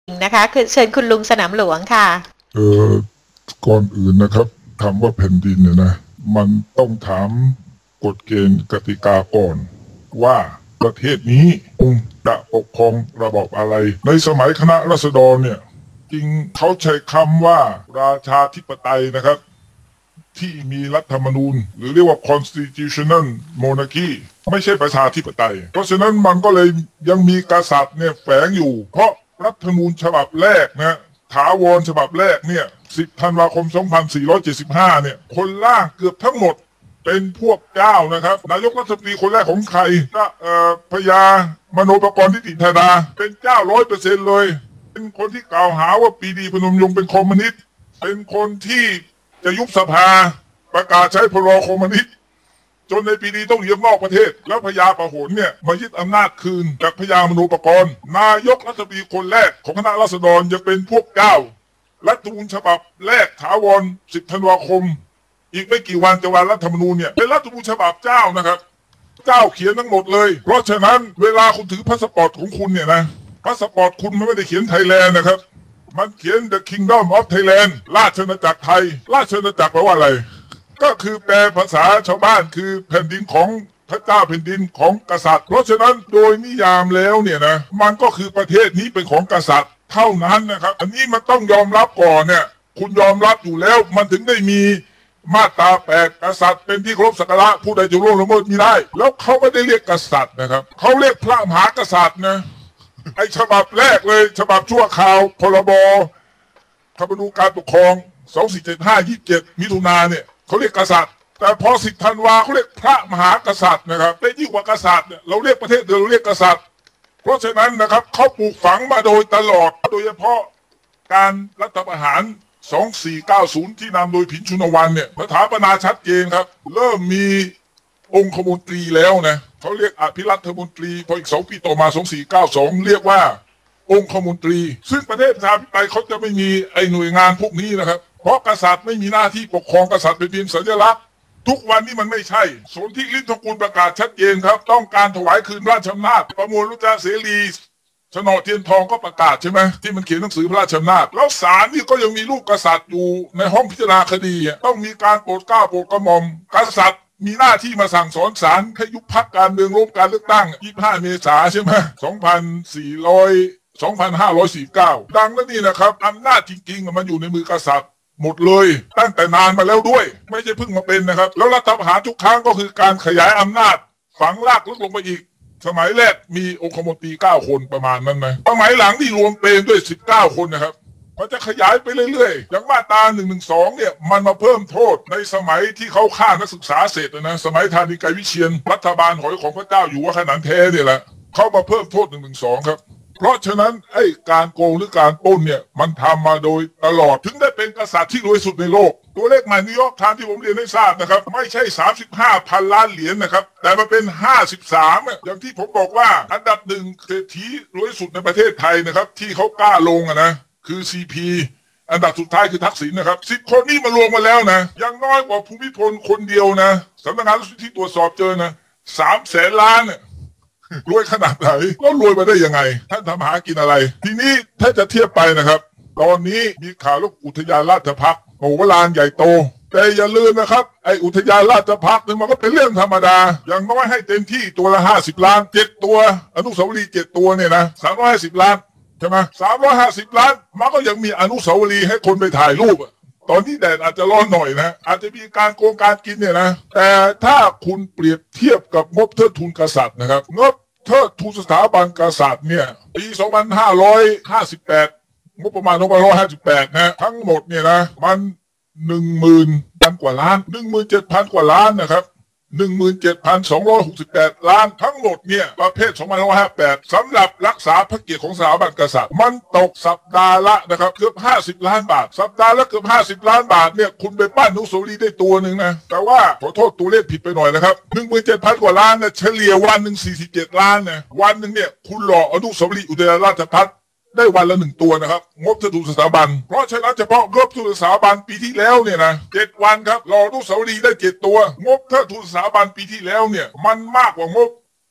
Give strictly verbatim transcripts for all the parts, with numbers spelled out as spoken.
นะคะคือเชิญคุณลุงสนามหลวงค่ะเออก่อนอื่นนะครับคำว่าแผ่นดินเนี่ยนะมันต้องถามกฎเกณฑ์กติกาก่อนว่าประเทศนี้จะปกครองระบอบอะไรในสมัยคณะราษฎรเนี่ยจริงเขาใช้คำว่าราชาธิปไตยนะครับที่มีรัฐธรรมนูญหรือเรียกว่า constitutional monarchy ไม่ใช่ประชาธิปไตยเพราะฉะนั้นมันก็เลยยังมีกษัตริย์เนี่ยแฝงอยู่เพราะรัฐธรรมนูญฉบับแรกนะถาวรฉบับแรกเนี่ยสิบธันวาคมสองพันสี่ร้อยเจ็ดสิบห้าเนี่ยคนล่างเกือบทั้งหมดเป็นพวกเจ้านะครับนายกรัฐมนตรีคนแรกของไทยก็เอ่อพญามโนปกรณ์ทิติธาดาเป็นเจ้าร้อยเปอร์เซ็นต์เลยเป็นคนที่กล่าวหาว่าปรีดีพนมยงค์เป็นคอมมิวนิสต์เป็นคนที่จะยุบสภาประกาศใช้พรบคอมมิวนิสต์จนในปีนี้ต้องหนีออกนอกประเทศแล้วพญาปะโหนเนี่ยมายึดอำนาจคืนจากพญามโนปกรณ์นายกรัฐมนตรีคนแรกของคณะราษฎรจะเป็นพวกเจ้ารัฐธรรมนูญฉบับแรกถาวรสิบธันวาคมอีกไม่กี่วันจะวันรัฐธรรมนูญเนี่ยเป็นรัฐธรรมนูญฉบับเจ้านะครับเจ้าเขียนทั้งหมดเลยเพราะฉะนั้นเวลาคุณถือพาสปอร์ตของคุณเนี่ยนะพาสปอร์ตคุณมันไม่ได้เขียนไทยแลนด์นะครับมันเขียน The Kingdom of Thailand ราชอาณาจักรไทยราชอาณาจักรแปลว่าอะไรก็คือแปลภาษาชาวบ้านคือแผ่นดินของพระเจ้าแผ่นดินของกษัตริย์เพราะฉะนั้นโดยนิยามแล้วเนี่ยนะมันก็คือประเทศนี้เป็นของกษัตริย์เท่านั้นนะครับอันนี้มันต้องยอมรับก่อนเนี่ยคุณยอมรับอยู่แล้วมันถึงได้มีมาตราแปดกษัตริย์เป็นที่เคารพสักการะผู้ใดจะล่วงละเมิดมิได้แล้วเขาไม่ได้เรียกกษัตริย์นะครับเขาเรียกพระมหากษัตริย์นะไอฉบับแรกเลยฉบับชั่วคราวพรบธรรมนูญการปกครองสองสี่เจ็ดห้า ยี่สิบเจ็ดมิถุนาเนี่ยเขาเรียกกษัตริย์แต่พอสิบธันวาเขาเรียกพระมหากษัตริย์นะครับได้ยิ่งกว่ากษัตริย์เนี่ยเราเรียกประเทศเดียวเราเรียกกษัตริย์เพราะฉะนั้นนะครับเขาปลูกฝังมาโดยตลอดโดยเฉพาะการรัฐประหารสองสี่เก้าศูนย์ที่นำโดยผินชุนวันเนี่ยสถาปนาชัดเจนครับเริ่มมีองคมนตรีแล้วนะเขาเรียกอภิรัฐมนตรีพออีกสองปีต่อมาสองสี่เก้าสองเรียกว่าองคมนตรีซึ่งประเทศประชาธิปไตยเขาจะไม่มีไอ้หน่วยงานพวกนี้นะครับเพราะกษัตริย์ไม่มีหน้าที่ปกครองกษัตริย์เป็นเพียงสัญลักษณ์ทุกวันนี้มันไม่ใช่สนธิลิ้มทองกุลประกาศชัดเจนครับต้องการถวายคืนราชอำนาจประมวลรัชเสรีฉนอเทียนทองก็ประกาศใช่ไหมที่มันเขียนหนังสือพระราชอำนาจแล้วศาลนี่ก็ยังมีรูปกษัตริย์อยู่ในห้องพิจารณาคดีต้องมีการโปรดเกล้าโปรดกระหม่อมกษัตริย์มีหน้าที่มาสั่งสอนศาลให้ยุบพรรคการเมืองล้มการเลือกตั้งยี่สิบห้าเมษายนใช่ไหมสองพันสี่ร้อย สองพันห้าร้อยสี่สิบเก้าดังนั้นนี่นะครับอำนาจจริงๆมันอยู่ในมือกษัตริย์หมดเลยตั้งแต่นานมาแล้วด้วยไม่ใช่เพิ่งมาเป็นนะครับแล้วรัฐประหารทุกครั้งก็คือการขยายอำนาจฝังรากลึกลงไปอีกสมัยแรกมีองคมนตรีเก้าคนประมาณนั้นนะสมัยหลังที่รวมเป็นด้วยสิบเก้าคนนะครับมันจะขยายไปเรื่อยๆอย่างมาตราหนึ่งหนึ่งสองเนี่ยมันมาเพิ่มโทษในสมัยที่เขาฆ่านักศึกษาเสร็จนะสมัยธานีไกรวิเชียรรัฐบาลหอยของพระเจ้าอยู่หัวขนานแท้เนี่ยแหละเขามาเพิ่มโทษหนึ่งหนึ่งสองครับเพราะฉะนั้นไอ้การโกงหรือการปล้นเนี่ยมันทำมาโดยตลอดถึงได้เป็นกษัตริย์ที่รวยสุดในโลกตัวเลขใหม่นิวยอร์กไทม์ที่ผมเรียนให้ทราบนะครับไม่ใช่สามสิบห้าพันล้านเหรียญนะครับแต่มันเป็นห้าสิบสามอย่างที่ผมบอกว่าอันดับหนึ่งเศรษฐีรวยสุดในประเทศไทยนะครับที่เขากล้าลงอะนะคือ ซี พี อันดับสุดท้ายคือทักษิณนะครับสิบคนนี้มารวมมาแล้วนะยังน้อยกว่าภูมิพลคนเดียวนะสำนักงานที่ตรวจสอบเจอนะสามแสนล้านเนี่ยรวยขนาดไหนแล้วรวยมาได้ยังไงท่านทำหากินอะไรทีนี้ถ้าจะเทียบไปนะครับตอนนี้มีข่าวลูกอุทยานราชภัฏโหฬารใหญ่โตแต่อย่าลืมนะครับไออุทยานราชภัฏนี่มันก็เป็นเรื่องธรรมดาอย่างน้อยให้เต็มที่ตัวละห้าสิบล้านเจ็ดตัวอนุสาวรีย์เจ็ดตัวเนี่ยนะสามร้อยห้าสิบล้านใช่ไหมสามร้อยห้าสิบล้านมันก็ยังมีอนุสาวรีย์ให้คนไปถ่ายรูปตอนนี้แดดอาจจะร้อนหน่อยนะอาจจะมีการโกงการกินเนี่ยนะแต่ถ้าคุณเปรียบเทียบกับงบเทิดทูนกษัตริย์นะครับงบเทิดทูนสถาบันกษัตริย์เนี่ยปีสองพันห้าร้อยห้าสิบแปดงบประมาณสองพันห้าร้อยห้าสิบแปดนะทั้งหมดเนี่ยนะมันหนึ่งหมื่นพันกว่าล้านหนึ่งหมื่นเจ็ดพันกว่าล้านนะครับหนึ่งหมื่นเจ็ดพันสองร้อยหกสิบแปดล้านทั้งหมดเนี่ยประเภทสองพันห้าร้อยห้าสิบแปดสำหรับรักษาพระเกียรติของสถาบันกษัตริย์มันตกสัปดาห์ละนะครับเกือบห้าสิบล้านบาทสัปดาห์ละเกือบห้าสิบล้านบาทเนี่ยคุณไปปั้นอนุสาวรีย์ได้ตัวหนึ่งนะแต่ว่าขอโทษตัวเลขผิดไปหน่อยนะครับหนึ่งหมื่นเจ็ดพันกว่าล้านนะเฉลี่ยวันหนึ่งสี่สิบเจ็ดล้านนะวันหนึ่งเนี่ยคุณหล่ออนุสาวรีย์อุทยานราชภัฏได้วันละหนึ่งตัวนะครับงบเทิดทูนสถาบันเพราะฉะนั้นเฉพาะงบเทิดทูนสถาบันปีที่แล้วเนี่ยนะเจ็ดวันครับรออนุสาวรีย์ได้เจ็ดตัวงบเทิดทูนสถาบันปีที่แล้วเนี่ยมันมากกว่างบ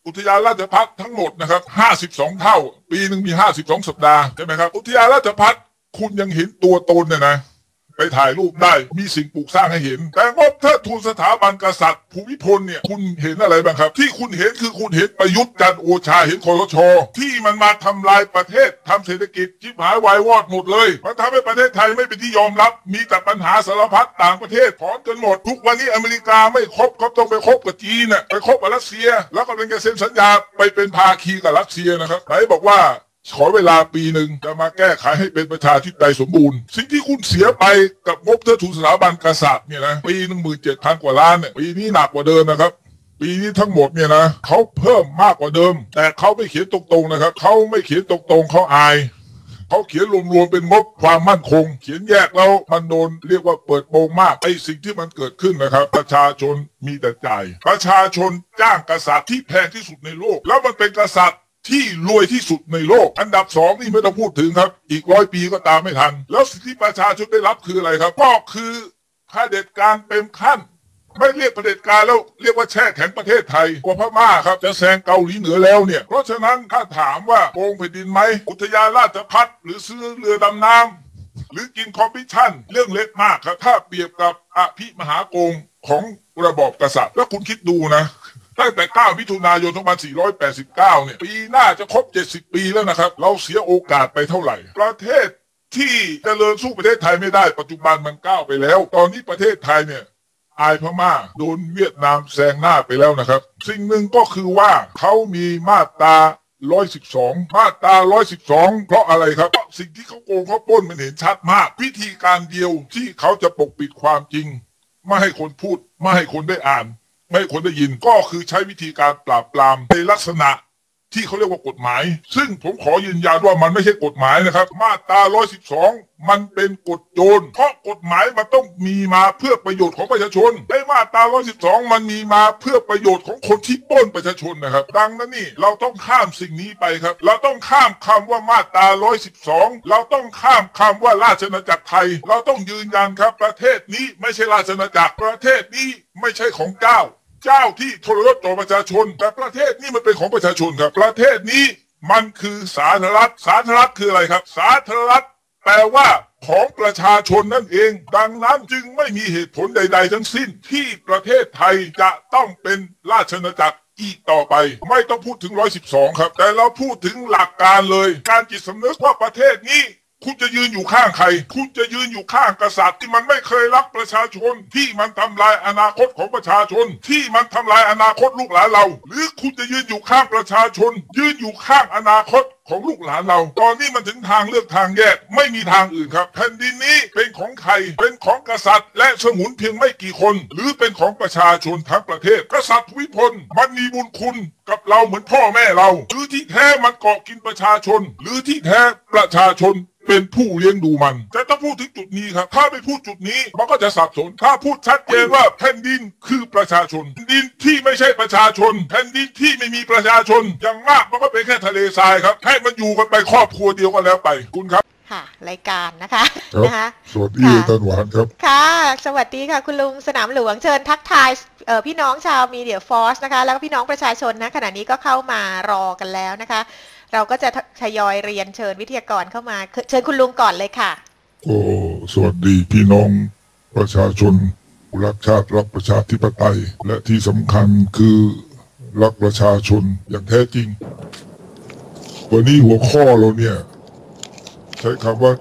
อุทยานราชภัฏทั้งหมดนะครับห้าสิบสองเท่าปีหนึ่งมีห้าสิบสองสัปดาห์ใช่ไหมครับอุทยานราชภัฏคุณยังเห็นตัวตนเนี่ยนะไปถ่ายรูปได้มีสิ่งปลูกสร้างให้เห็นแต่งบเทิดทูนสถาบันกษัตริย์ภูมิพลเนี่ยคุณเห็นอะไรบ้างครับที่คุณเห็นคือคุณเห็นประยุทธ์จันทร์โอชาเห็นคอสชที่มันมาทำลายประเทศทำเศรษฐกิจชิบหายวายวอดหมดเลยมันทำให้ประเทศไทยไม่เป็นที่ยอมรับมีแต่ปัญหาสารพัดต่างประเทศถอนจนหมดทุกวันนี้อเมริกาไม่คบเขาต้องไปคบกับจีนน่ะไปคบกับรัสเซียแล้วก็เป็นการเซ็นสัญญาไปเป็นภาคีกับรัสเซียนะครับไหนบอกว่าขอเวลาปีหนึ่งจะมาแก้ไขให้เป็นประชาธิปไตยสมบูรณ์สิ่งที่คุณเสียไปกับงบเทิดทูนสถาบันกษัตริย์เนี่ยนะปีหนึ่งหมื่นเจ็ดพันกว่าล้านเนี่ยปีนี้หนักกว่าเดิมนะครับปีนี้ทั้งหมดเนี่ยนะเขาเพิ่มมากกว่าเดิมแต่เขาไม่เขียนตรงๆนะครับเขาไม่เขียนตรงๆเขาอายเขาเขียนรวมๆเป็นงบความมั่นคงเขียนแยกแล้วมันโดนเรียกว่าเปิดโปงมากไอ้สิ่งที่มันเกิดขึ้นนะครับประชาชนมีแต่จ่ายประชาชนจ้างกษัตริย์ที่แพงที่สุดในโลกแล้วมันเป็นกษัตริย์ที่รวยที่สุดในโลกอันดับสองนี่ไม่ต้องพูดถึงครับอีกร้อยปีก็ตามไม่ทันแล้วสิ่งที่ประชาชนได้รับคืออะไรครับก็คือเผด็จการเต็มขั้นไม่เรียกเผด็จการแล้วเรียกว่าแช่แข็งประเทศไทยกว่าพม่าครับจะแซงเกาหลีเหนือแล้วเนี่ยเพราะฉะนั้นถ้าถามว่าโกงแผ่นดินไหมอุทยานราชภัฏหรือซื้อเรือดำน้ำหรือกินคอมมิชชั่นเรื่องเล็กมากครับถ้าเปรียบกับอภิมหาโกงของระบอบกษัตริย์แล้วคุณคิดดูนะตั้งแต่เก้ามิถุนายนสองพันสี่ร้อยแปดสิบเก้าเนี่ยปีหน้าจะครบเจ็ดสิบปีแล้วนะครับเราเสียโอกาสไปเท่าไหร่ประเทศที่เจริญสู้ประเทศไทยไม่ได้ปัจจุบันมันก้าวไปแล้วตอนนี้ประเทศไทยเนี่ยอายพม่าโดนเวียดนามแซงหน้าไปแล้วนะครับสิ่งหนึ่งก็คือว่าเขามีมาตราหนึ่งร้อยสิบสองมาตราหนึ่งร้อยสิบสองเพราะอะไรครับเพราะสิ่งที่เขาโกงเขาปล้นมันเห็นชัดมากวิธีการเดียวที่เขาจะปกปิดความจริงไม่ให้คนพูดไม่ให้คนได้อ่านไม่ให้คนได้ยินก็คือใช้วิธีการปราบปรามในลักษณะที่เขาเรียกว่ากฎหมายซึ่งผมขอยืนยันว่ามันไม่ใช่กฎหมายนะครับมาตราหนึ่งร้อยสิบสองมันเป็นกฎโจรเพราะกฎหมายมันต้องมีมาเพื่อประโยชน์ของประชาชนในมาตราหนึ่งร้อยสิบสองมันมีมาเพื่อประโยชน์ของคนที่ปล้นประชาชนนะครับดังนั้นนี่เราต้องข้ามสิ่งนี้ไปครับเราต้องข้ามคำว่ามาตราหนึ่งร้อยสิบสองเราต้องข้ามคำว่าราชอาณาจักรไทยเราต้องยืนยันครับประเทศนี้ไม่ใช่ราชอาณาจักรประเทศนี้ไม่ใช่ของเจ้าเจ้าที่ทรยศต่อประชาชนแต่ประเทศนี้มันเป็นของประชาชนครับประเทศนี้มันคือสาธารณรัฐสาธารณรัฐคืออะไรครับสาธารณรัฐแปลว่าของประชาชนนั่นเองดังนั้นจึงไม่มีเหตุผลใดๆทั้งสิ้นที่ประเทศไทยจะต้องเป็นราชอาณาจักรอีกต่อไปไม่ต้องพูดถึงหนึ่งร้อยสิบสองครับแต่เราพูดถึงหลักการเลยการจิตสำนึกว่าประเทศนี้คุณจะยืนอยู่ข้างใครคุณจะยืนอยู่ข้างกษัตริย์ที่มันไม่เคยรักประชาชนที่มันทำลายอนาคตของประชาชนที่มันทำลายอนาคตลูกหลานเราหรือคุณจะยืนอยู่ข้างประชาชนยืนอยู่ข้างอนาคตของลูกหลานเราตอนนี้มันถึงทางเลือกทางแยกไม่มีทางอื่นครับแผ่นดินนี้เป็นของใครเป็นของกษัตริย์และสมุนเพียงไม่กี่คนหรือเป็นของประชาชนทั้งประเทศกษัตริย์ภูมิพลมันมีบุญคุณกับเราเหมือนพ่อแม่เราหรือที่แท้มันเกาะกินประชาชนหรือที่แท้ประชาชนเป็นผู้เลี้ยงดูมันแต่ต้องพูดถึงจุดนี้ครับถ้าไม่พูดจุดนี้มันก็จะสับสนถ้าพูดชัดเจนว่าแผ่นดินคือประชาชนแผ่นดินที่ไม่ใช่ประชาชนแผ่นดินที่ไม่มีประชาชนอย่างมากมันก็เป็นแค่ทะเลทรายครับให้มันอยู่กันไปครอบครัวเดียวกันแล้วไปคุณครับค่ะรายการนะคะนะคะสวัสดีอาจารย์หวานครับค่ะสวัสดีค่ะคุณลุงสนามหลวงเชิญทักทายพี่น้องชาวมีเดียฟอร์สนะคะแล้วก็พี่น้องประชาชนนะขณะนี้ก็เข้ามารอกันแล้วนะคะเราก็จะทยอยเรียนเชิญวิทยากรเข้ามาเชิญคุณลุงก่อนเลยค่ะโอ้สวัสดีพี่น้องประชาชนรักชาติรักประชาธิปไตยและที่สำคัญคือรักประชาชนอย่างแท้จริงวันนี้หัวข้อเราเนี่ยใช้คำว่า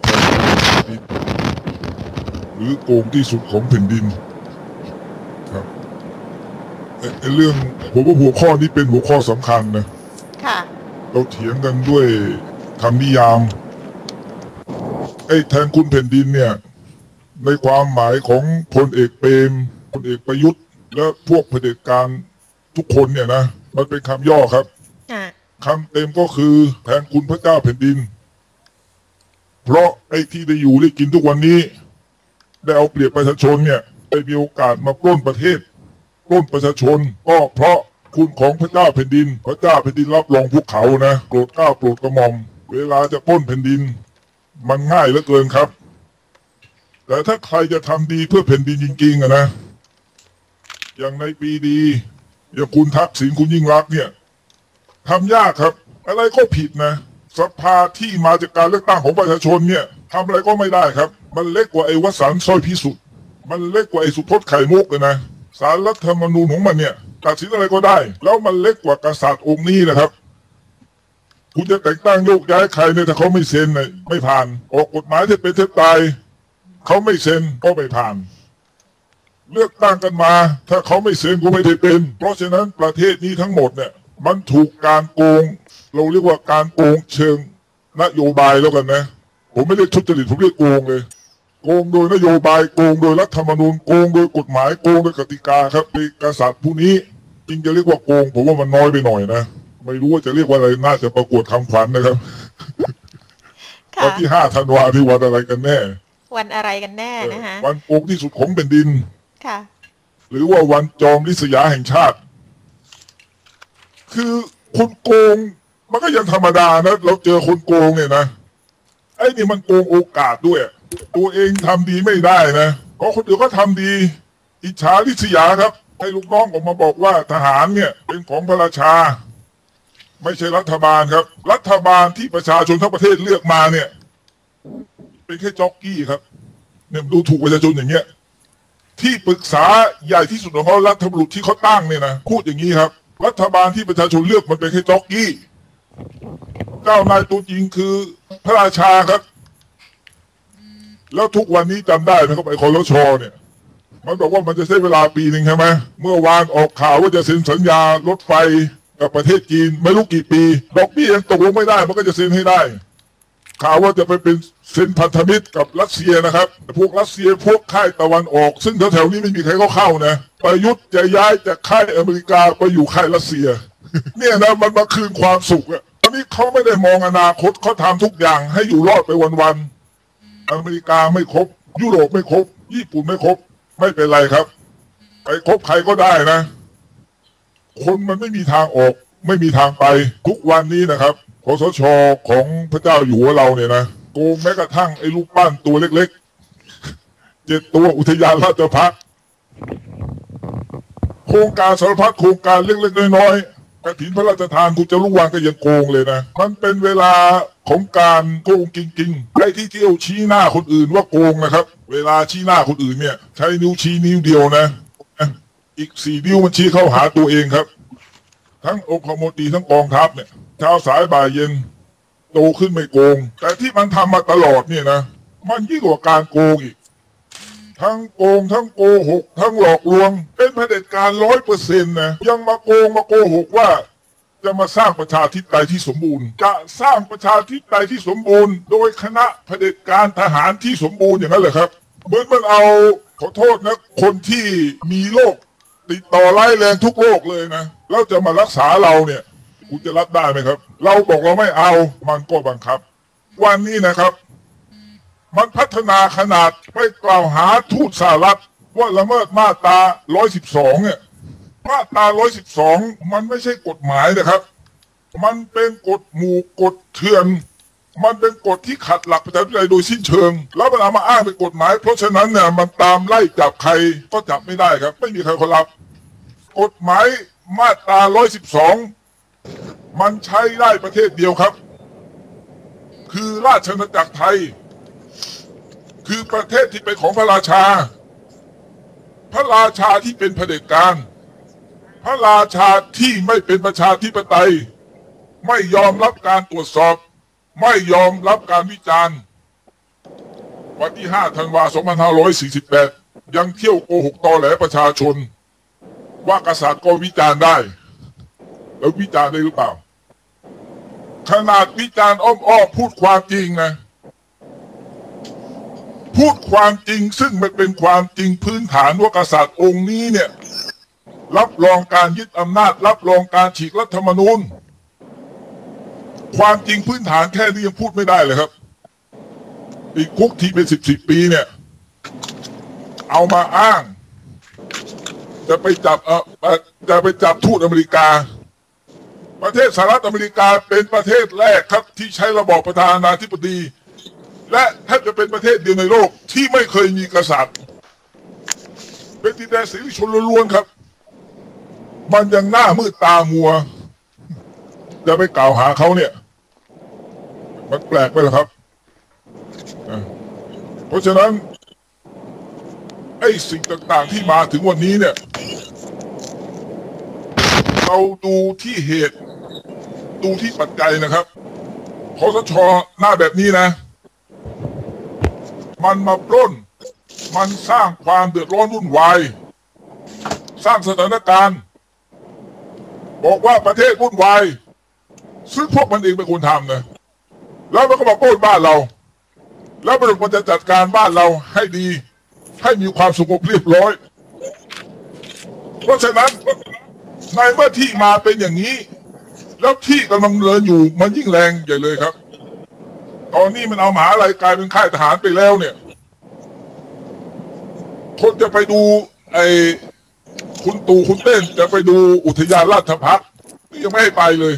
หรือโกงที่สุดของแผ่นดินครับไอ้เรื่องผมว่าหัวข้อนี้เป็นหัวข้อสำคัญนะค่ะเราเถียงกันด้วยคำนิยามไอ้แทนคุณแผ่นดินเนี่ยในความหมายของพลเอกเปรมพลเอกประยุทธ์และพวกเผด็จการทุกคนเนี่ยนะมันเป็นคำย่อครับคำเต็มก็คือแทนคุณพระเจ้าแผ่นดินเพราะไอ้ที่ได้อยู่ได้กินทุกวันนี้ได้เอาเปรียบประชาชนเนี่ยได้มีโอกาสมาปล้นประเทศปล้นประชาชนก็เพราะคุณของพระเจ้าแผ่นดินพระเจ้าแผ่นดินรับรองพวกเขานะโปรดเกล้าโปรดกระหม่อมเวลาจะปล้นแผ่นดินมันง่ายเหลือเกินครับแต่ถ้าใครจะทำดีเพื่อแผ่นดินจริงๆอะนะอย่างในปีดีอย่างคุณทักษิณคุณยิ่งรักเนี่ยทำยากครับอะไรก็ผิดนะสภาที่มาจากการเลือกตั้งของประชาชนเนี่ยทำอะไรก็ไม่ได้ครับมันเล็กกว่าไอ้วสันต์สร้อยพิสุทธิ์มันเล็กกว่าไอ้สุพจน์ไข่มุกเลยนะศาลรัฐธรรมนูญของมันเนี่ยตัดสินอะไรก็ได้แล้วมันเล็กกว่ากษัตริย์องค์นี้นะครับคุณจะแต่งตั้งโยกย้ายใครเนี่ยถ้าเขาไม่เซ็นเนี่ยไม่ผ่านออกกฎหมายที่เป็นเท็จตายเขาไม่เซ็นก็ไม่ผ่านเลือกตั้งกันมาถ้าเขาไม่เซ็นก็ไม่ได้เป็นเพราะฉะนั้นประเทศนี้ทั้งหมดเนี่ยมันถูกการโกงเราเรียกว่าการโกงเชิงนโยบายแล้วกันนะผมไม่เรียกทุจริตผมเรียกโกงเลยโกงโดยนโยบายโกงโดยรัฐธรรมนูญโกงโดยกฎหมายโกงโดยกติกาครับเป็นกษัตริย์ผู้นี้จริงจะเรียกว่าโกงผมว่ามันน้อยไปหน่อยนะไม่รู้ว่าจะเรียกว่าอะไรน่าจะประกวดคำขวัญนะครับวันที่ห้าธันวาที่วันอะไรกันแน่วันอะไรกันแน่นะคะวันโกงที่สุดของแผ่นดินค่ะหรือว่าวันจอมริษยาแห่งชาติคือคนโกงมันก็ยังธรรมดานะเราเจอคนโกงเนี่ยนะไอ้นี่มันโกงโอกาสด้วยตัวเองทำดีไม่ได้นะเพราะคนอื่นก็ทำดีอิจฉาริษยาครับให้ลูกน้องออกมาบอกว่าทหารเนี่ยเป็นของพระราชาไม่ใช่รัฐบาลครับรัฐบาลที่ประชาชนทั้งประเทศเลือกมาเนี่ยเป็นแค่จ็อกกี้ครับเนี่ยดูถูกประชาชนอย่างเงี้ยที่ปรึกษาใหญ่ที่สุดของเขารัฐบุรุษที่เขาตั้งเนี่ยนะพูดอย่างนี้ครับรัฐบาลที่ประชาชนเลือกมันเป็นแค่จ็อกกี้เจ้านายตัวจริงคือพระราชาครับแล้วทุกวันนี้จำได้ไหมครับไอ้คอรชเนี่ยมันบอกว่ามันจะใช้เวลาปีหนึ่งใช่ไหมเมื่อวานออกข่าวว่าจะเซ็นสัญญารถไฟกับประเทศจีนไม่รู้กี่ปีดอกเบี้ยยังตกลงไม่ได้มันก็จะเซ็นให้ได้ข่าวว่าจะไปเป็นเซ็นพันธมิตรกับรัสเซียนะครับพวกรัสเซียพวกค่ายตะวันออกซึ่งแถวๆนี้ไม่มีใครเขาเข้านะประยุทธ์จะย้ายจากค่ายอเมริกาไปอยู่ค่ายรัสเซียเนี่ยนะมันมาคืนความสุขอะตอนนี้เขาไม่ได้มองอนาคตเขาทำทุกอย่างให้อยู่รอดไปวันๆอเมริกาไม่ครบยุโรปไม่ครบญี่ปุ่นไม่ครบไม่เป็นไรครับไปคบใครก็ได้นะคนมันไม่มีทางออกไม่มีทางไปทุกวันนี้นะครับคสช.ของพระเจ้าอยู่หัวเราเนี่ยนะโกงแม้กระทั่งไอ้ลูกปั้นตัวเล็กๆเจ็ดตัวอุทยานราชภัฏโครงการสารพัดโครงการเล็กๆน้อยๆกฐินพระราชทานคุณจะรู้วันก็ยังโกงเลยนะมันเป็นเวลาของการโกงจริงๆไอ้ที่เที่ยวชี้หน้าคนอื่นว่าโกงนะครับเวลาชี้หน้าคนอื่นเนี่ยใช้นิ้วชี้นิ้วเดียวนะอีกสี่นิ้วมันชี้เข้าหาตัวเองครับทั้งองคมนตรีทั้งกองทัพเนี่ยเช้าสายบ่ายเย็นโตขึ้นไม่โกงแต่ที่มันทำมาตลอดเนี่ยนะมันยิ่งกว่าการโกงอีกทั้งโกงทั้งโกหกทั้งหลอกลวงเป็นเผด็จการร้อยเปอร์เซ็นต์นะยังมาโกงมาโกหกว่าจะมาสร้างประชาธิปไตยที่สมบูรณ์จะสร้างประชาธิปไตยที่สมบูรณ์โดยคณะเผด็จการทหารที่สมบูรณ์อย่างนั้นเหรอครับเหมือนมันเอาขอโทษนะคนที่มีโรคติดต่อร้ายแรงทุกโรคเลยนะแล้วจะมารักษาเราเนี่ยคุณจะรับได้ไหมครับเราบอกเราไม่เอามันก็บังคับวันนี้นะครับมันพัฒนาขนาดไปกล่าวหาทูตสหรัฐว่าละเมิดมาตราหนึ่งร้อยสิบสองเนี่ยมาตราหนึ่งร้อยสิบสองมันไม่ใช่กฎหมายนะครับมันเป็นกฎหมู่กฎเถื่อนมันเป็นกฎที่ขัดหลักประชาธิปไตยโดยสิ้นเชิงแล้วมันเอามาอ้างเป็นกฎหมายเพราะฉะนั้นเนี่ยมันตามไล่จับใครก็จับไม่ได้ครับไม่มีใครเขารับกฎหมายมาตราหนึ่งร้อยสิบสองมันใช้ได้ประเทศเดียวครับคือราชอาณาจักรไทยคือประเทศที่เป็นของพระราชาพระราชาที่เป็นเผด็จการพระราชาที่ไม่เป็นประชาธิปไตยไม่ยอมรับการตรวจสอบไม่ยอมรับการวิจารณ์วันที่ห้าธันวาคมสองพันห้าร้อยสี่สิบแปดยังเที่ยวโกหกตอแหลประชาชนว่ากษัตริย์ก็วิจารณ์ได้แล้ววิจารณ์ได้หรือเปล่าขนาดวิจารณ์อ้อมๆพูดความจริงนะพูดความจริงซึ่งมันเป็นความจริงพื้นฐานว่ากษัตริย์องค์นี้เนี่ยรับรองการยึดอำนาจรับรองการฉีกรัฐธรรมนูญความจริงพื้นฐานแค่นี้ยังพูดไม่ได้เลยครับอีกคุกที่เป็นสิบสิบปีเนี่ยเอามาอ้างจะไปจับเออจะไปจับทูตอเมริกาประเทศสหรัฐอเมริกาเป็นประเทศแรกครับที่ใช้ระบอบประธานาธิบดีและแทบจะเป็นประเทศเดียวในโลกที่ไม่เคยมีกษัตริย์เป็นดินแดนเสรีชนล้วนๆครับมันยังหน้ามืดตามัวจะไปกล่าวหาเขาเนี่ยมันแปลกไปเหรอครับเพราะฉะนั้นไอ้สิ่งต่างๆที่มาถึงวันนี้เนี่ยเราดูที่เหตุดูที่ปัจจัยนะครับคสช.หน้าแบบนี้นะมันมาปล้นมันสร้างความเดือดร้อนวุ่นวายสร้างสถานการณ์บอกว่าประเทศวุ่นวายซึ่งพวกมันเองเป็นคนทำนะแล้วมันก็มาปล้นบ้านเราแล้วมันจะจัดการบ้านเราให้ดีให้มีความสงบเรียบร้อยเพราะฉะนั้นในเมื่อที่มาเป็นอย่างนี้แล้วที่กำลังเดินอยู่มันยิ่งแรงใหญ่เลยครับตอนนี้มันเอามหาลัยกลายเป็นค่ายทหารไปแล้วเนี่ยคนจะไปดูไอ้คุณตู่คุณเต้นจะไปดูอุทยานราชภัฏยังไม่ให้ไปเลย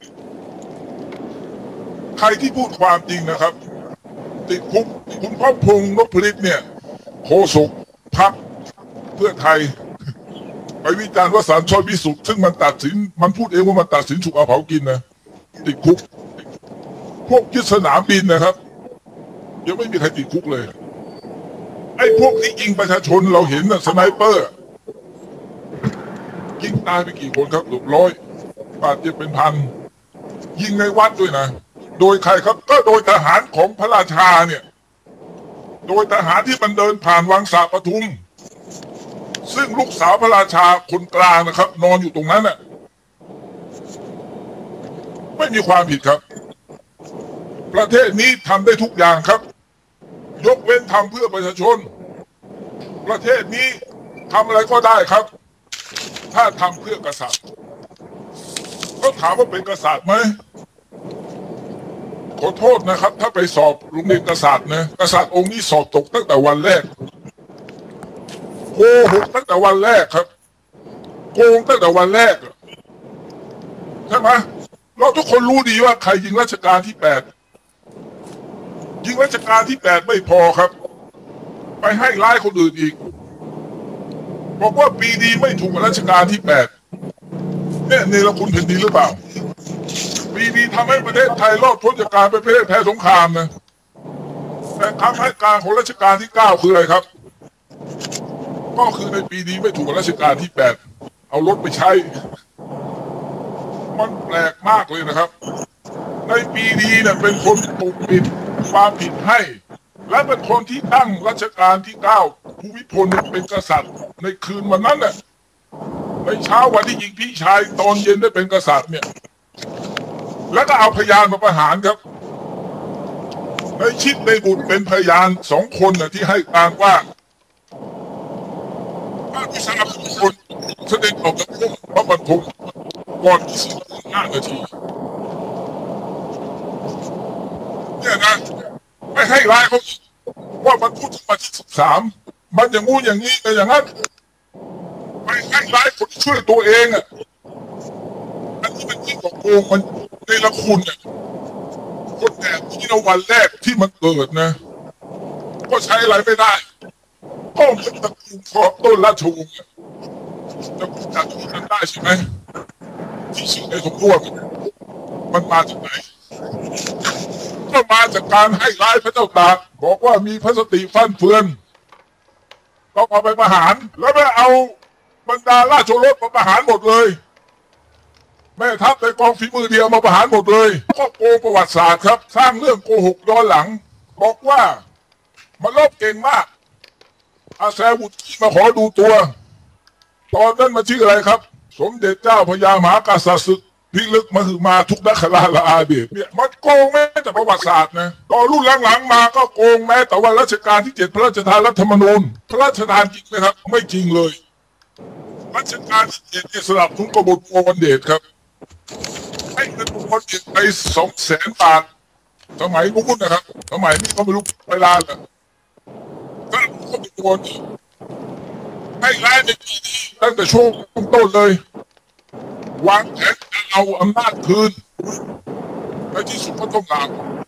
ใครที่พูดความจริงนะครับติดคุกคุณพ่อพงษ์นพฤทธิ์เนี่ยโฆษกพรรคเพื่อไทยไปวิจารณ์ว่าศาลชอยพิสุทธิ์ซึ่งมันตัดสินมันพูดเองว่ามันตัดสินฉุกเอาเผากินนะติดคุกพวกยึดสนามบินนะครับยังไม่มีใครติดคุกเลยไอ้พวกที่ยิงประชาชนเราเห็นนะสไนเปอร์ยิงตายไปกี่คนครับเกือบร้อยบาดเจ็บเป็นพันยิงในวัดด้วยนะโดยใครครับก็โดยทหารของพระราชาเนี่ยโดยทหารที่มันเดินผ่านวังสาปทุมซึ่งลูกสาวพระราชาคนกลางนะครับนอนอยู่ตรงนั้นน่ะไม่มีความผิดครับประเทศนี้ทำได้ทุกอย่างครับยกเว้นทำเพื่อประชาชนประเทศนี้ทำอะไรก็ได้ครับถ้าทำเพื่อกษัตริย์ก็ถามว่าเป็นกษัตริย์ไหมขอโทษนะครับถ้าไปสอบโรงเรียนกษัตริย์นะกษัตริย์องค์นี้สอบตกตั้งแต่วันแรกโกหกตั้งแต่วันแรกครับโกงตั้งแต่วันแรกใช่ไหมเราทุกคนรู้ดีว่าใครยิงรัชกาลที่แปดยิงรัชกาลที่แปดไม่พอครับไปให้ร้ายคนอื่นอีกบอกว่าปีดีไม่ถูกกับรัชกาลที่แปดเนี่ยเนรคุณแผ่นดินหรือเปล่าปีดีทำให้ประเทศไทยรอดพ้นจากการเป็นประเทศแพ้สงครามนะแต่คำให้การของรัชกาลที่เก้าคืออะไรครับก็คือในปีดีไม่ถูกกับรัชกาลที่แปดเอารถไปใช้มันแปลกมากเลยนะครับในปีดีเนี่ยเป็นคนปกปิดความผิดให้และเป็นคนที่ตั้งรัชกาลที่เก้าภูมิพลเป็นกษัตริย์ในคืนวันนั้นเนี่ยในเช้าวันที่ยิงพี่ชายตอนเย็นได้เป็นกษัตริย์เนี่ยแล้วก็เอาพยานมาประหารครับในชิดในบุตรเป็นพยานสองคนน่ะที่ให้การว่าพระพิชาทุกคนแสดงออกจากพระบรรทุกก่อนที่สิบห้านาทีเนี่ยนะไม่ให้ร้ายเขาว่ามันพูดถึงมาที่สิบสามมันอย่างงู้อย่างนี้แต่อย่างนั้นไม่ให้ร้ายคนที่ช่วยตัวเองอ่ะอันนี้มันยิ่งกว่าโกงมันในละคุณเนี่ยคนแอบที่เราวันแรกที่มันเกิดนะก็ใช้อะไรไม่ได้ก็เป็นตระกูลของต้นราชวงศ์จะจัดที่นั้นได้ใช่ไหมที่ชื่อในสมรวมมันมาจากไหนก็มาจากการให้ร้ายพระเจ้าตากบอกว่ามีพระสติฟั่นเฟือนก็เอาไปประหารแล้วไปเอาบรรดาราชโอรสมาประหารหมดเลยแม่ทัพในกองฝีมือเดียวมาประหารหมดเลยก็โกงประวัติศาสตร์ครับสร้างเรื่องโกหกย้อนหลังบอกว่ามันลบเก่งมากอาแซวุฒิมาขอดูตัวตอนนั้นมาชื่ออะไรครับสมเด็จเจ้าพญามหากษัตริย์ศึกพิลึกมาคือมาทุกนักขลาละอาเดชเนี่ยมันโกงแม้แต่ประวัติศาสตร์นะตอนรุ่นหลังๆมาก็โกงแม้แต่ว่ารัชกาลที่เจ็ดพระราชทานรัฐธรรมนูญพระราชทานจริงไหมครับไม่จริงเลยรัชกาลที่เจ็ดเนี่ยสลับทุนกบฏวงศ์เดชครับให้เงินวงศ์เดชไปสองแสนบาทสมัยนู้นนะครับสมัยนี้ก็ไม่รู้เวลาเลยก็ก็เป็นตัวนี้ให้ร้ายในปีนี้ตั้งแต่ช่วงต้นเลยวางแผนจะเอาอำนาจคืนในที่สุดก็ต้องลา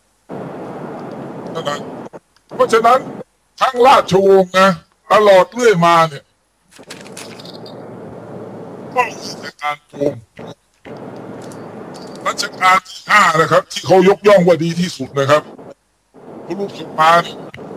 นั่นนะเพราะฉะนั้นทั้งราชวงศ์นะตลอดเรื่อยมาเนี่ยก็มีแต่การโกงรัชกาลที่ห้านะครับที่เขายกย่องว่าดีที่สุดนะครับผู้ลูกสุมาเนี่ย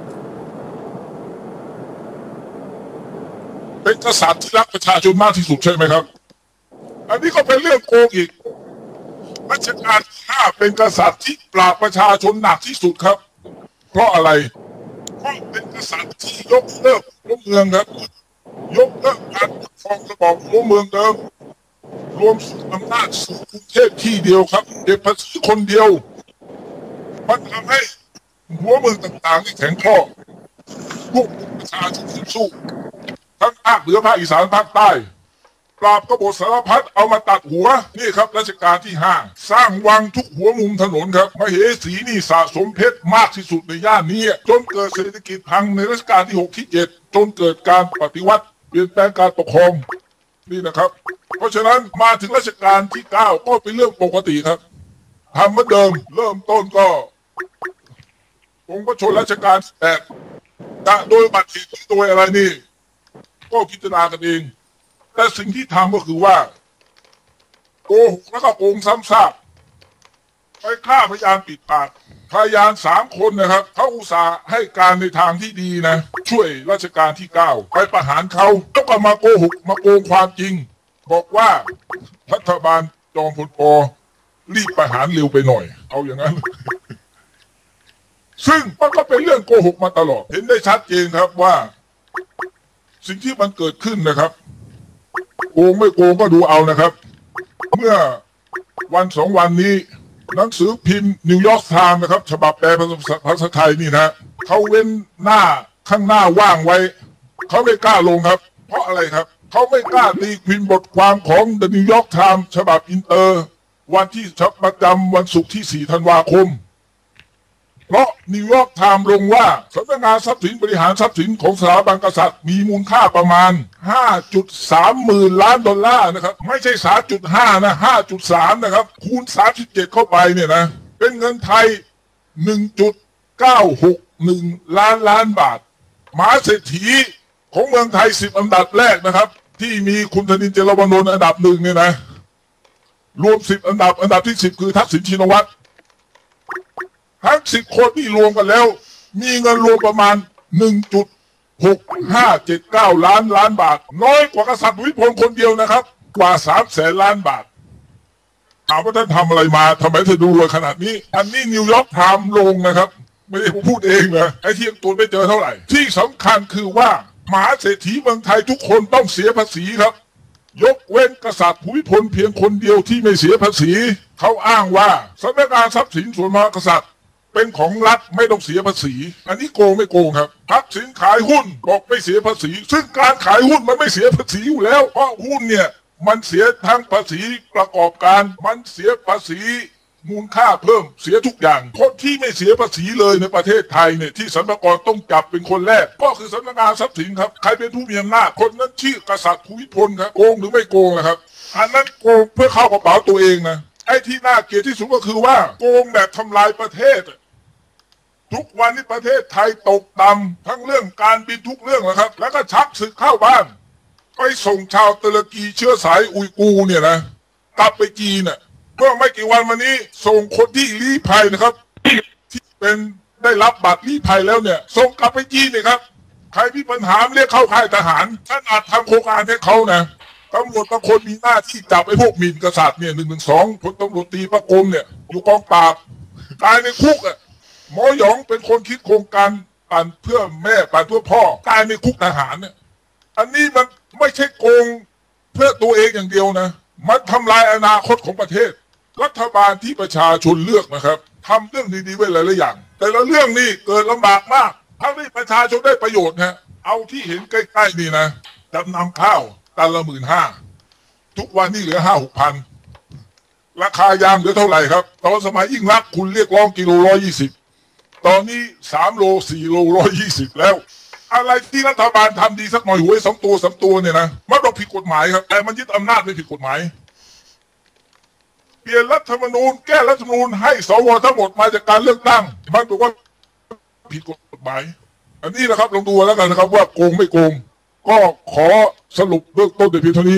เป็นกษัตริย์ที่รักประชาชนมากที่สุดใช่ไหมครับอันนี้ก็เป็นเรื่องโกงอีกรัชกาลที่ห้าเป็นกษัตริย์ที่ปราบประชาชนหนักที่สุดครับเพราะอะไรเพราะเป็นกษัตริย์ที่ยกเลิกหัวเมืองครับยกเลิกการปกครองระบอบหัวเมืองเดิมรวมอำนาจสู่กรุงเทพที่เดียวครับเก็บภาษีคนเดียวมันทำให้หัวเมืองต่างๆที่แข็งข้อพวกประชาชนสู้ทั้งภาคเหนือภาคอีสานภาคใต้ปราบกบฏสารพัดเอามาตัดหัวนี่ครับรัชกาลที่ห้าสร้างวังทุกหัวมุมถนนครับมเหสีนี่สะสมเพชรมากที่สุดในย่านนี้จนเกิดเศรษฐกิจพังในรัชกาลที่หกที่เจ็ดจนเกิดการปฏิวัติเปลี่ยนแปลงการปกครองนี่นะครับเพราะฉะนั้นมาถึงรัชกาลที่เก้าก็เป็นเรื่องปกติครับทำเหมือนเดิมเริ่มต้นก็องค์พระชนรัชกาลที่แปดจะโดยบัตรเหตุโดยอะไรนี่ก็พิจารณากันเองแต่สิ่งที่ทำก็คือว่าโกหกแล้วก็โกงซ้ำซากไปฆ่าพยานปิดปากพยานสามคนนะครับเขาอุตส่าห์ให้การในทางที่ดีนะช่วยรัชกาลที่เก้าไปประหารเขาแล้วก็มาโกหกมาโกงความจริงบอกว่ารัฐบาลจอมพลปรีบประหารเร็วไปหน่อยเอาอย่างนั้น ซึ่งมันก็เป็นเรื่องโกหกมาตลอดเห็นได้ชัดเจนครับว่าสิ่งที่มันเกิดขึ้นนะครับโกงไม่โกงก็ดูเอานะครับเมื่อวันสองวันนี้หนังสือพิมพ์นิวยอร์กไทม์นะครับฉบับแปลภาษาไทยนี่นะเขาเว้นหน้าข้างหน้าว่างไว้เขาไม่กล้าลงครับเพราะอะไรครับเขาไม่กล้าตีพิมพ์บทความของ The New York Times ฉบับอินเตอร์วันที่ประจำวันศุกร์ที่สี่ธันวาคมเพราะนิวยอร์กไทม์ลงว่าสำนักงานทรัพย์สินบริหารทรัพย์สินของสถาบันกษัตริย์มีมูลค่าประมาณ ห้าจุดสาม หมื่นล้านดอลลาร์นะครับไม่ใช่ สามจุดห้า นะ ห้าจุดสาม นะครับคูณสามสิบเจ็ดเข้าไปเนี่ยนะเป็นเงินไทย หนึ่งจุดเก้าหกหนึ่ง ล้านล้านบาทมหาเศรษฐีของเมืองไทยสิบอันดับแรกนะครับที่มีคุณธนินทร์ เจรวนนท์อันดับหนึ่งเนี่ยนะรวมสิบอันดับอันดับที่สิบคือทักษิณชินวัตรทั้งสิบคนที่รวมกันแล้วมีเงินรวมประมาณ หนึ่งจุดหกห้าเจ็ดเก้า ล้านล้านบาทน้อยกว่ากษัตริย์ภูมิพลคนเดียวนะครับกว่าสามแสนล้านบาทถามว่าท่านทำอะไรมาทำไมถึงดูรวยขนาดนี้อันนี้นิวยอร์กไทม์ลงนะครับไม่ได้ผมพูดเองนะไอ้ที่ตัวไม่เจอเท่าไหร่ที่สำคัญคือว่ามหาเศรษฐีเมืองไทยทุกคนต้องเสียภาษีครับยกเว้นกษัตริย์ภูมิพลเพียงคนเดียวที่ไม่เสียภาษีเขาอ้างว่าสำนักงานทรัพย์สินส่วนมหากษัตริย์เป็นของรัฐไม่ต้องเสียภาษีอันนี้โกงไม่โกงครับทักษิณขายหุ้นบอกไม่เสียภาษีซึ่งการขายหุ้นมันไม่เสียภาษีอยู่แล้วเพราะหุ้นเนี่ยมันเสียทั้งภาษีประกอบการมันเสียภาษีมูลค่าเพิ่มเสียทุกอย่างคนที่ไม่เสียภาษีเลยในประเทศไทยเนี่ยที่สรรพากรต้องจับเป็นคนแรกก็คือสำนักงานทรัพย์สินครับใครเป็นผู้มีอำนาจคนนั้นชื่อกษัตริย์ภูมิพลครับโกงหรือไม่โกงนะครับอันนั้นโกงเพื่อเข้ากระเป๋าตัวเองนะไอ้ที่น่าเกลียดที่สุดก็คือว่าโกงแบบทำลายประเทศทุกวันนี้ประเทศไทยตกต่ำทั้งเรื่องการบินทุกเรื่องนะครับแล้วก็ชักศึกเข้าบ้านไปส่งชาวตุรกีเชื้อสายอุยกูร์เนี่ยนะกลับไปจีนน่ะเมื่อไม่กี่วันมานี้ส่งคนที่ลี้ภัยนะครับที่เป็นได้รับบัตรลี้ภัยแล้วเนี่ยส่งกลับไปจีนเนี่ยครับใครมีปัญหาเรียกเข้าค่ายทหารท่านอาจทำโครงการให้เขานะตำรวจบางคนมีหน้าที่จับไอ้พวกหมิ่นกษัตริย์เนี่ยหนึ่งหนึ่งสองพลตำรวจตีประกรมเนี่ยอยู่กองปราบตายในคุกอ่ะหมอหยองเป็นคนคิดโครงการปั่นเพื่อแม่ปั่นเพื่อพ่อตายในคุกทหารเนี่ยอันนี้มันไม่ใช่โกงเพื่อตัวเองอย่างเดียวนะมันทำลายอนาคตของประเทศรัฐบาลที่ประชาชนเลือกนะครับทำเรื่องดีๆไว้หลายๆอย่างแต่ละเรื่องนี่เกิดลำบากมากทั้งที่ประชาชนได้ประโยชน์ฮะเอาที่เห็นใกล้ๆนี่นะจำนำข้าวตันละหมื่นห้าทุกวันนี้เหลือห้าหกพันราคายางเหลือเท่าไหร่ครับตอนสมัยยิ่งรักคุณเรียกร้องกิโลร้อยยี่สิบตอนนี้สามโลสี่โลร้อยยี่สิบแล้วอะไรที่รัฐบาลทำดีสักหน่อยหวยสองตัวสามตัวเนี่ยนะมันต้องผิดกฎหมายครับแต่มันยึดอำนาจไม่ผิดกฎหมายเปลี่ยนรัฐธรรมนูญแก้รัฐธรรมนูญให้สวทั้งหมดมาจากการเลือกตั้งมันบอกว่าผิดกฎหมายอันนี้นะครับลองดูแล้วกันนะครับว่าโกงไม่โกงก็ขอสรุปเบื้องต้นแต่เพียงเท่านี้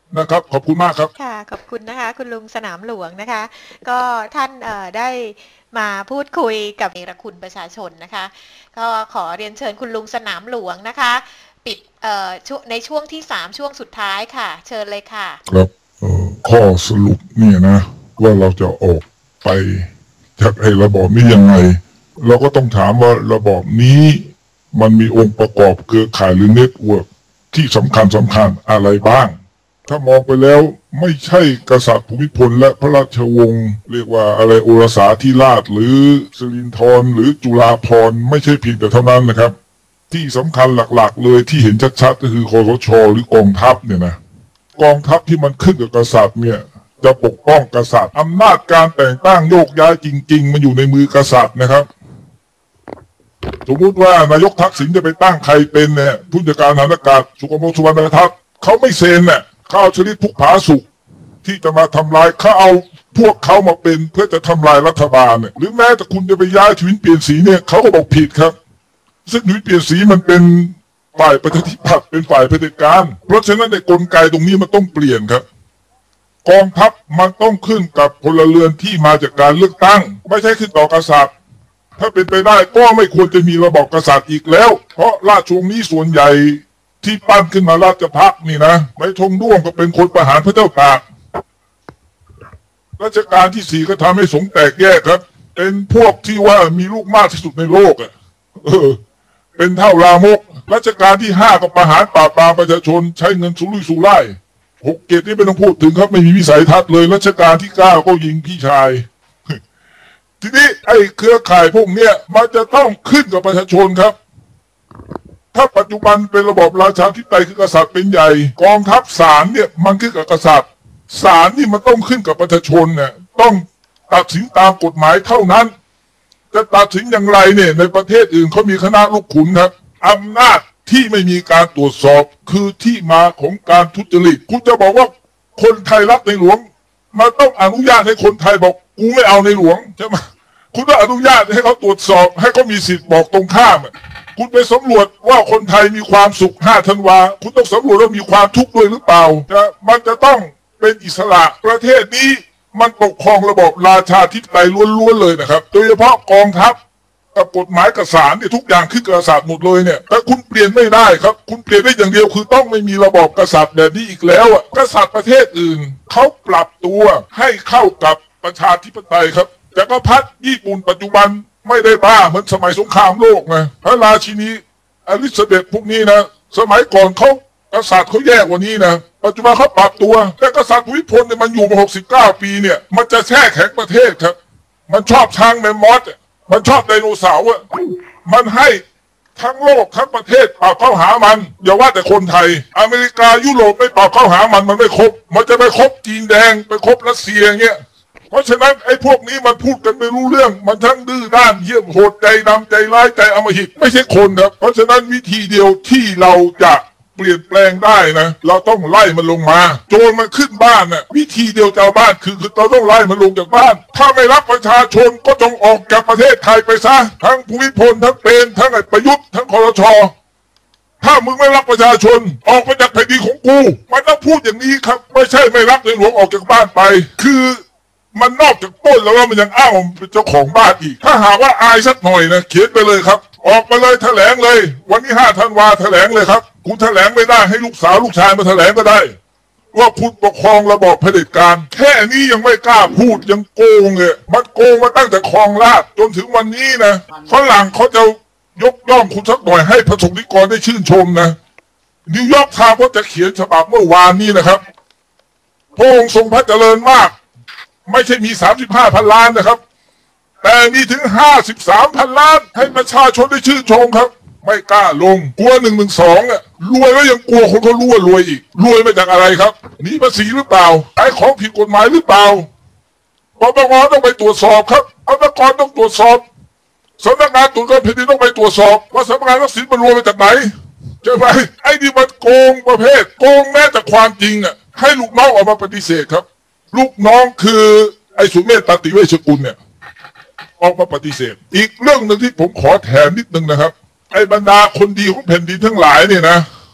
นะครับขอบคุณมากครับค่ะขอบคุณนะคะคุณลุงสนามหลวงนะคะก็ท่านเอ่อได้มาพูดคุยกับเนรคุณประชาชนนะคะก็ขอเรียนเชิญคุณลุงสนามหลวงนะคะปิดเอ่อในช่วงที่สามช่วงสุดท้ายค่ะเชิญเลยค่ะครับเอ่อข้อสรุปเนี่ยนะว่าเราจะออกไปจากไอ้ระบอบนี้ยังไงเราก็ต้องถามว่าระบอบนี้มันมีองค์ประกอบเครือข่ายหรือเน็ตเวิร์กที่สำคัญสำคัญอะไรบ้างถ้ามองไปแล้วไม่ใช่กษัตริย์ภูมิพลและพระราชวงศ์เรียกว่าอะไรโอรสาธิราชหรือสิรินธรหรือจุฬาภรณ์ไม่ใช่เพียงแต่เท่านั้นนะครับที่สำคัญหลักๆเลยที่เห็นชัดๆก็คือคสช.หรือกองทัพเนี่ยนะกองทัพที่มันขึ้นกับกษัตริย์เนี่ยจะปกป้องกษัตริย์อำนาจการแต่งตั้งโยกย้ายจริงๆมันอยู่ในมือกษัตริย์นะครับสมมติว่านายกทักษิณจะไปตั้งใครเป็นเนี่ยผู้จัดการทหารอากาศสุขพงษ์สุวรรณทัศน์เขาไม่เซ็นเนี่ยเขาเอาชลิดพุกผาสุกที่จะมาทำลายเขาเอาพวกเขามาเป็นเพื่อจะทำลายรัฐบาลเนี่ยหรือแม้แต่คุณจะไปย้ายทวินเปลี่ยนสีเนี่ยเขาก็บอกผิดครับซึ่งทวินเปลี่ยนสีมันเป็นฝ่ายประชาธิปัตย์เป็นฝ่ายเผด็จการเพราะฉะนั้นในกลไกตรงนี้มันต้องเปลี่ยนครับกองทัพมันต้องขึ้นกับพลเรือนที่มาจากการเลือกตั้งไม่ใช่ขึ้นต่อกษัตริย์ถ้าเป็นไปได้ก็ไม่ควรจะมีระบอบกษัตริย์อีกแล้วเพราะราชวงศ์นี้ส่วนใหญ่ที่ปั้นขึ้นมาราชพักนี่นะไม่ทงด้วงก็เป็นคนประหารพระเจ้าตากรัชกาลที่สี่ก็ทำให้สงฆ์แตกแยกครับเป็นพวกที่ว่ามีลูกมากที่สุดในโลกอ่ะเออเป็นเท่าลามกรัชกาลที่ห้าก็ประหารปราบปรามประชาชนใช้เงินสุรุ่ยสุร่ายหกเกตนี่ไม่ต้องพูดถึงครับไม่มีวิสัยทัศน์เลยรัชกาลที่เก้าก็ยิงพี่ชายทีนี้ไอ้เครือข่ายพวกเนี้ยมันจะต้องขึ้นกับประชาชนครับถ้าปัจจุบันเป็นระบบราชาธิปไตยคือกษัตริย์เป็นใหญ่กองทัพศาลเนี่ยมันขึ้นกับกษัตริย์ศาลนี่มันต้องขึ้นกับประชาชนเนี่ยต้องตัดสินตามกฎหมายเท่านั้นจะตัดสินอย่างไรเนี่ยในประเทศอื่นเขามีคณะลูกขุนครับอำนาจที่ไม่มีการตรวจสอบคือที่มาของการทุจริตคุณจะบอกว่าคนไทยรักในหลวงมันต้องอนุญาตให้คนไทยบอกกูไม่เอาในหลวงใช่ไหมคุณต้องอนุญาตให้เขาตรวจสอบให้เขามีสิทธิ์บอกตรงข้ามคุณไปสำรวจว่าคนไทยมีความสุขห้าธันวาคุณต้องสำรวจว่ามีความทุกข์ด้วยหรือเปล่าจะมันจะต้องเป็นอิสระประเทศนี้มันปกครองระบบราชาธิปไตยล้วนๆเลยนะครับโดยเฉพาะกองทัพกับกฎหมายกับศาลเนี่ยทุกอย่างขึ้นกับกษัตริย์หมดเลยเนี่ยแต่คุณเปลี่ยนไม่ได้ครับคุณเปลี่ยนได้อย่างเดียวคือต้องไม่มีระบอบกษัตริย์แบบนี้อีกแล้วอ่ะกษัตริย์ประเทศอื่นเขาปรับตัวให้เข้ากับประชาธิปไตยครับจักรพรรดิญี่ปุ่นปัจจุบันไม่ได้บ้าเหมือนสมัยสงครามโลกนะพระราชินีอลิซาเบธพวกนี้นะสมัยก่อนเขากษัตริย์เขาแย่กว่านี้นะปัจจุบันเขาปรับตัวแต่กษัตริย์ภูมิพลเนี่ยมันอยู่มาหกสิบเก้าปีเนี่ยมันจะแช่แข็งประเทศครับมันชอบช้างแมมมอสมันชอบไดโนเสาร์อ่ะมันให้ทั้งโลกทั้งประเทศปรับเข้าหามันอย่าว่าแต่คนไทยอเมริกายุโรปไม่ปรับเข้าหามันมันไม่ครบมันจะไปคบจีนแดงไปคบรัสเซียเงี้ยเพราะฉะนั้นไอ้พวกนี้มันพูดกันไม่รู้เรื่องมันทั้งดื้อด้านเหี้ยมโหดใจดำใจร้ายใจอำมหิตไม่ใช่คนครับเพราะฉะนั้นวิธีเดียวที่เราจะเปลี่ยนแปลงได้นะเราต้องไล่มันลงมาโจรมันขึ้นบ้านน่ะวิธีเดียวจะเอาบ้านคือคือเราต้องไล่มันลงจากบ้านถ้าไม่รักประชาชนก็จงออกจากประเทศไทยไปซะทั้งภูมิพลทั้งเปรมทั้งไอ้ประยุทธ์ทั้งครช.ถ้ามึงไม่รักประชาชนออกไปจากแผ่นดินของกูมันต้องพูดอย่างนี้ครับไม่ใช่ไม่รักในหลวงออกจากบ้านไปคือมันนอกจากต้นแล้วว่ามันยังอ้างว่าเป็นเจ้าของบ้านอีกถ้าหากว่าอายสักหน่อยนะเขียนไปเลยครับออกมาเลยแถลงเลยวันที่ห้าธันวาแถลงเลยครับคุณแถลงไม่ได้ให้ลูกสาวลูกชายมาแถลงก็ได้ว่าคุณปกครองระบอบเผด็จการแค่นี้ยังไม่กล้าพูดยังโกงเลยมันโกงมาตั้งแต่ครองราชจนถึงวันนี้นะฝรั่งเขาจะยกย่องคุณสักหน่อยให้ประสงค์นิกรได้ชื่นชมนะนิวยอร์กไทม์ก็จะเขียนฉบับเมื่อวานนี้นะครับพระองค์ทรงพระเจริญมากไม่ใช่มีสามสิบห้าพันล้านนะครับแต่มีถึงห้าสิบสามพันล้านให้ประชาชนได้ชื่นชมครับไม่กล้าลงกลัวหนึ่งหนึ่งสองอ่ะรวยแล้วยังกลัวคนเขารู้ว่ารวยอีกรวยมาจากอะไรครับหนีภาษีหรือเปล่าขายของผิดกฎหมายหรือเปล่าปปงต้องไปตรวจสอบครับอปกรต้องตรวจสอบสำนักงานตรวจเงินแผ่นดินต้องไปตรวจสอบว่าสำนักงานทักษิณมันรวยมาจากไหนใช่ไหมไอ้นี่มันโกงประเภทโกงแม้แต่ความจริงอ่ะให้ลูกน้องออกมาปฏิเสธครับลูกน้องคือไอ้สุเมธ ตันติเวชกุลเนี่ยออกมาปฏิเสธอีกเรื่องหนึ่งที่ผมขอแถมนิดนึงนะครับไอ้บรรดาคนดีของแผ่นดินทั้งหลายเนี่ยนะ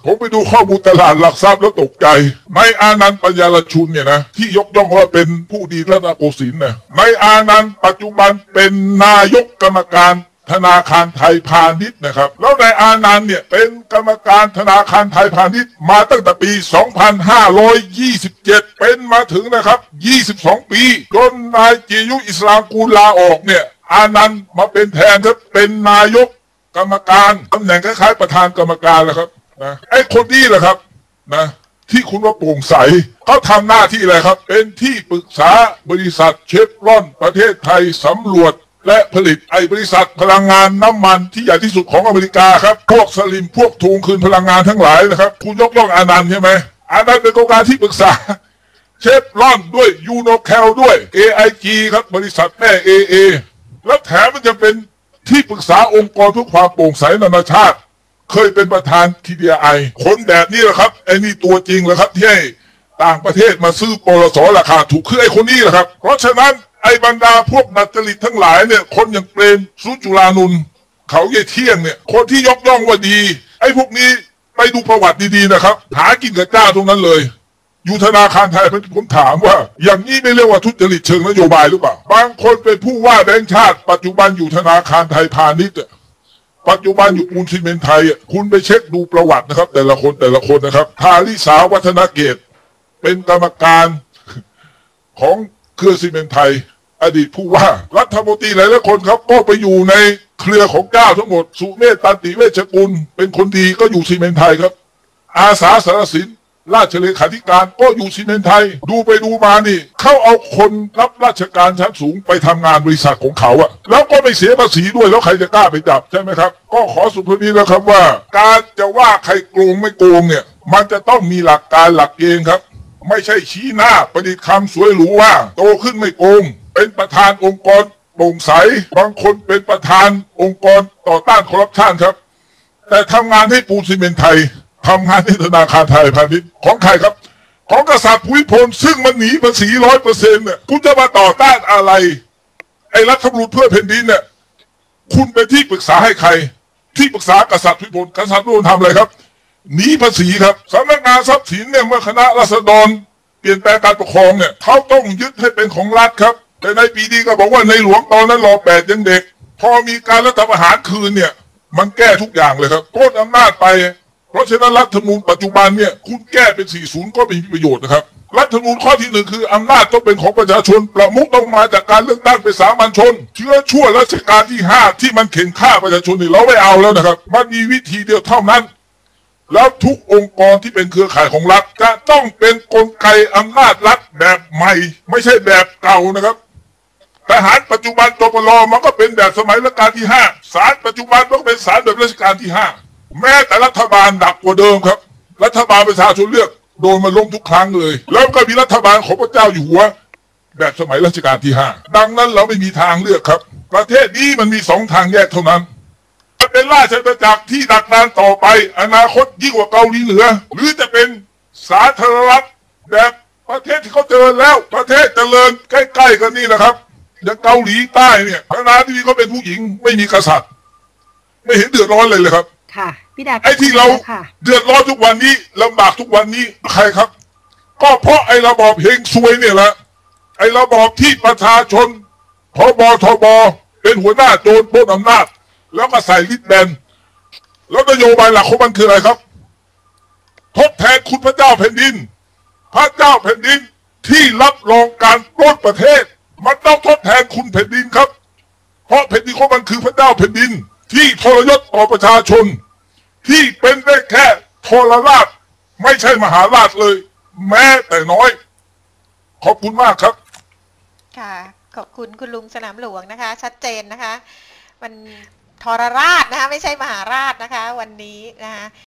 ผมไปดูข้อมูลตลาดหลักทรัพย์แล้วตกใจนายอานันต์ปัญญารชุนเนี่ยนะที่ยกย่องว่าเป็นผู้ดีรัตนโกสินทร์นะนายอานันต์ปัจจุบันเป็นนายกกรรมการธนาคารไทยพาณิชย์นะครับแล้วนายอานันต์เนี่ยเป็นกรรมการธนาคารไทยพาณิชย์มาตั้งแต่ปี สองพันห้าร้อยยี่สิบเจ็ด เป็นมาถึงนะครับยี่สิบสองปีจนนายจิยุอิสลามกูลลาออกเนี่ยอานันต์มาเป็นแทนครับเป็นนายกกรรมการตำแหน่งคล้ายๆประธานกรรมการแหละครับนะไอ้คนนี้แหละครับนะที่คุณว่าโปร่งใสเขาทำหน้าที่อะไรครับเป็นที่ปรึกษาบริษัทเชฟรอนประเทศไทยสำรวจและผลิตไอ้บริษัทพลังงานน้ำมันที่ใหญ่ที่สุดของอเมริกาครับพวกสลิมพวกทวงคืนพลังงานทั้งหลายนะครับคุณยกย่องอานันต์ใช่ไหมอานันต์เป็นกรรมการที่ปรึกษาเชฟรอนด้วยยูโนแคลด้วย เอ ไอ จี ครับบริษัทแม่ เอ เอ แล้วแถมมันจะเป็นที่ปรึกษาองค์กรเพื่อความโปร่งใสนานาชาติเคยเป็นประธาน ที ดี ไอ คนแบบนี้แหละครับไอ้นี่ตัวจริงแหละครับที่ให้ต่างประเทศมาซื้อปลสราคาถูกคือไอ้คนนี้แหละครับเพราะฉะนั้นไอ้บรรดาพวกนักจริตทั้งหลายเนี่ยคนอย่างเปรมสุจุลานนท์เขาเย่เที่ยงเนี่ยคนที่ยกย่องว่าดีไอ้พวกนี้ไปดูประวัติดีๆนะครับหากินกับเจ้าตรงนั้นเลยอยู่ธนาคารไทยผมถามว่าอย่างนี้ไม่เรียกว่าทุจริตเชิงนโยบายหรือเปล่าบางคนเป็นผู้ว่าแบงค์ชาติปัจจุบันอยู่ธนาคารไทยพาณิชย์ปัจจุบันอยู่ปูนซีเมนต์ไทยคุณไปเช็คดูประวัตินะครับแต่ละคนแต่ละคนนะครับทาริสาวัฒนเกตเป็นกรรมการของเครือซีเมนต์ไทยอดีตผู้ว่ารัฐมนตรีหลายๆคนครับก็ไปอยู่ในเครือของเจ้าทั้งหมดสุเมธตันติเวชกุลเป็นคนดีก็อยู่ซีเมนต์ไทยครับอาสาสารสินราชเลขาธิการก็อยู่ซีเมนต์ไทยดูไปดูมานี่เขาเอาคนรับราชการชั้นสูงไปทำงานบริษัทของเขาอะแล้วก็ไม่เสียภาษีด้วยแล้วใครจะกล้าไปจับใช่ไหมครับก็ขอสุภาพนี้แล้วครับว่าการจะว่าใครโกงไม่โกงเนี่ยมันจะต้องมีหลักการหลักเกณฑ์ครับไม่ใช่ชี้หน้าประดิษฐ์คำสวยหรูว่าโตขึ้นไม่โกงเป็นประธานองค์กรโปร่งใสบางคนเป็นประธานองค์กรต่อต้านคอร์รัปชันครับแต่ทำงานให้ปูนซีเมนต์ไทยทำงานที่ธนาคารไทยพาณิชย์ของใครครับของกษัตริย์ภูมิพลซึ่งมันหนีภาษีร้อยเปอร์เซ็นต์เนี่ยคุณจะมาต่อต้านอะไรไอ้รัฐธรรมนูญเพื่อแผ่นดินเนี่ยคุณเป็นที่ปรึกษาให้ใครที่ปรึกษากษัตริย์ภูมิพลกษัตริย์ภูมิพลทำอะไรครับหนีภาษีครับสำนักงานทรัพย์สินเนี่ยเมื่อคณะราษฎรเปลี่ยนแปลงการปกครองเนี่ยเขาต้องยึดให้เป็นของรัฐครับแต่ในปีนี้ก็บอกว่าในหลวงตอนนั้นรอแปดยังเด็กพอมีการรัฐประหารคืนเนี่ยมันแก้ทุกอย่างเลยครับโค่นอำนาจไปเพราะฉะนั้นรัฐธรรมนูญปัจจุบันเนี่ยคุณแก้เป็นสี่สิบก็ไม่มีประโยชน์นะครับรัฐธรรมนูญข้อที่หนึ่งคืออำนาจต้องเป็นของประชาชนประมุขต้องมาจากการเลือกตั้งเป็นสามัญชนเชื้อชั่วรัชกาลที่ห้าที่มันเข็นฆ่าประชาชนนี่เราไม่เอาแล้วนะครับมันมีวิธีเดียวเท่านั้นแล้วทุกองค์กรที่เป็นเครือข่ายของรัฐจะต้องเป็นกลไกอำนาจรัฐแบบใหม่ไม่ใช่แบบเก่านะครับทหารปัจจุบันตปลมันก็เป็นแบบสมัยรัชกาลที่ห้าศาลปัจจุบันมันก็เป็นศาลแบบรัชกาลที่ห้าแม้แต่รัฐบาลหนักกว่าเดิมครับรัฐบาลประชาชนเลือกโดนมาล้มทุกครั้งเลยแล้วก็มีรัฐบาลของพระเจ้าอยู่หัวแบบสมัยรัชกาลที่ห้าดังนั้นเราไม่มีทางเลือกครับประเทศนี้มันมีสองทางแยกเท่านั้นจะเป็นราชอาณาจักรที่ดักดานต่อไปอนาคตยิ่งกว่าเกาหลีเหนือหรือจะเป็นสาธารณรัฐแบบประเทศที่เขาเจริญแล้วประเทศเจริญใกล้ๆกันนี่นะครับอย่างเกาหลีใต้เนี่ยประธานาธิบดีเขาเป็นผู้หญิงไม่มีกษัตริย์ไม่เห็นเดือดร้อนเลยเลยครับค่ะพี่ดาไอ้ที่เราเดือดร้อนทุกวันนี้ลำบากทุกวันนี้ใครครับก็เพราะไอ้ระบอบเฮงซวยเนี่ยแหละไอ้ระบอบที่ประชาชนพบทบเป็นหัวหน้าโจรปล้นอำนาจแล้วก็ใส่ลิดแบนแล้วนโยบายหลักของมันคืออะไรครับทดแทนคุณพระเจ้าแผ่นดินพระเจ้าแผ่นดินที่รับรองการปล้นประเทศมันต้องทดแทนคุณแผ่นดินครับเพราะแผ่นดินของมันคือพระเจ้าแผ่นดินที่ทรยศต่อประชาชนที่เป็นได้แค่ทรราชไม่ใช่มหาราชเลยแม้แต่น้อยขอบคุณมากครับค่ะขอบคุณคุณลุงสนามหลวงนะคะชัดเจนนะคะมันทรราชนะคะไม่ใช่มหาราชนะคะวันนี้นะคะ